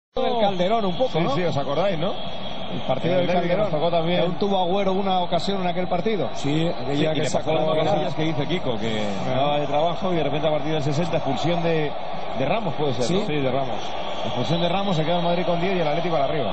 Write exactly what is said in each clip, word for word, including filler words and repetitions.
El Calderón un poco, sí, ¿no? Sí, os acordáis, ¿no? El partido del Calderón nos tocó también. Aún tuvo Agüero una ocasión en aquel partido. Sí, aquella sí, que sacó las cosillas que dice Kiko, que daba de trabajo y de repente a partir del sesenta expulsión de, de Ramos, puede ser, ¿Sí? ¿no? Sí, de Ramos. Expulsión de Ramos, se queda el Madrid con diez y el Atlético para arriba.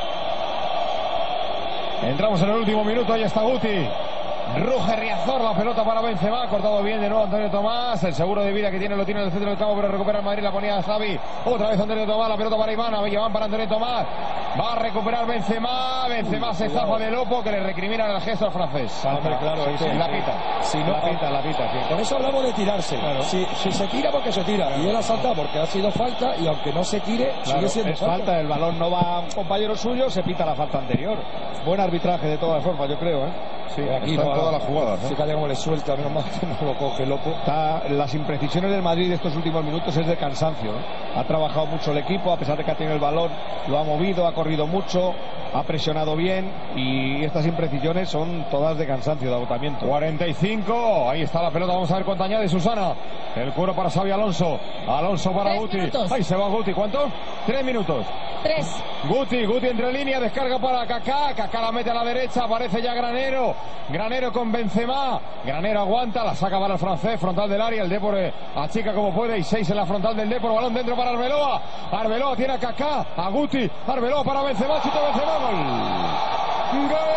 Entramos en el último minuto, ahí está Guti. Ruge Riazor, la pelota para Benzema, cortado bien de nuevo Antonio Tomás, el seguro de vida que tiene lo tiene en el centro del campo, pero recupera el Madrid, la ponía Xavi, otra vez Antonio Tomás, la pelota para Iván, Iván para Antonio Tomás, va a recuperar Benzema, Benzema se zafa de Lopo, que le recriminan el gesto al francés. Hombre, claro, sí, es sí, que, la pita, si no, la pita, la pita, sí. Con eso hablamos de tirarse. Claro. Si, si se tira, porque se tira. Y él ha saltado porque ha sido falta, y aunque no se tire, Claro, sigue siendo es falta. falta, el balón no va a un compañero suyo, se pita la falta anterior. Buen arbitraje de todas formas, yo creo, ¿eh? Sí, Aquí están no, todas las jugadas, ¿eh? Fíjate cómo le suelta, menos mal que no lo coge Lopo. Está, las imprecisiones del Madrid de estos últimos minutos es de cansancio, ¿eh? Ha trabajado mucho el equipo, a pesar de que ha tenido el balón, lo ha movido, ha corrido mucho, ha presionado bien, y estas imprecisiones son todas de cansancio, de agotamiento. cuarenta y cinco, ahí está la pelota, vamos a ver cuánto añade Susana. El cuero para Xavi Alonso, Alonso para Tres Guti. minutos. Ahí se va Guti, ¿cuánto? Tres minutos. Tres. Guti, Guti entre línea, descarga para Kaká, Kaká la mete a la derecha, aparece ya Granero, Granero con Benzema, Granero aguanta, la saca para el francés, frontal del área, el Depor eh, achica como puede, y seis en la frontal del Depor, balón dentro para Arbeloa, Arbeloa tiene a Kaká, a Guti, Arbeloa para Benzema, chuta Benzema, gol. ¡Gol!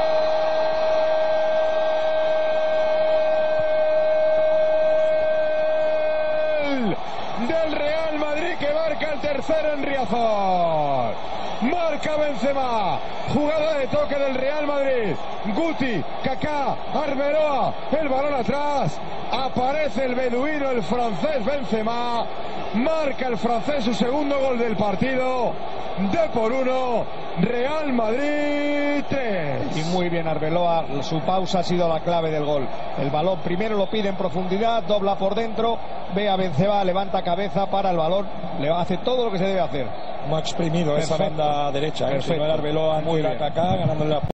Del Real Madrid, que marca el tercero en Riazor. Marca Benzema, jugada de toque del Real Madrid. Guti, Kaká, Arbeloa, el balón atrás, aparece el beduino, el francés Benzema, marca el francés su segundo gol del partido. De por uno, Real Madrid tres. Y muy bien Arbeloa, su pausa ha sido la clave del gol. El balón primero lo pide en profundidad, dobla por dentro, ve a Benzema, levanta cabeza para el balón, le hace todo lo que se debe hacer. Más exprimido esa Perfecto. banda derecha. ¿eh? Perfecto. Si no era Arbeloa, Muy era bien. Kaká, ganándole la